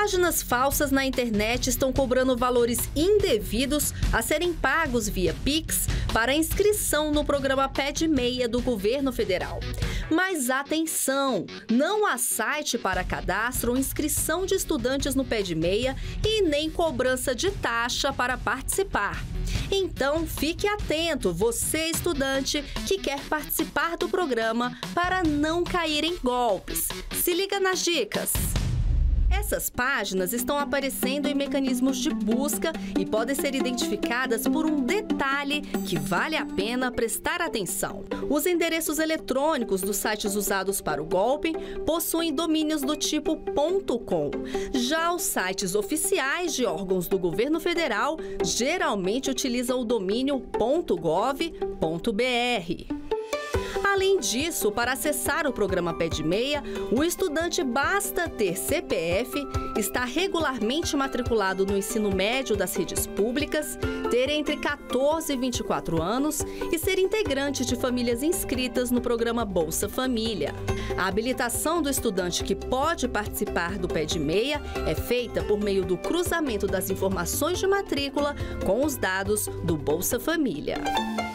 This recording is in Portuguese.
Páginas falsas na internet estão cobrando valores indevidos a serem pagos via Pix para inscrição no programa Pé Meia do governo federal. Mas atenção, não há site para cadastro ou inscrição de estudantes no Pé Meia e nem cobrança de taxa para participar. Então, fique atento, você estudante que quer participar do programa, para não cair em golpes. Se liga nas dicas! Essas páginas estão aparecendo em mecanismos de busca e podem ser identificadas por um detalhe que vale a pena prestar atenção. Os endereços eletrônicos dos sites usados para o golpe possuem domínios do tipo .com. Já os sites oficiais de órgãos do governo federal geralmente utilizam o domínio .gov.br. Além disso, para acessar o programa Pé Meia, o estudante basta ter CPF, estar regularmente matriculado no ensino médio das redes públicas, ter entre 14 e 24 anos e ser integrante de famílias inscritas no programa Bolsa Família. A habilitação do estudante que pode participar do Pé Meia é feita por meio do cruzamento das informações de matrícula com os dados do Bolsa Família.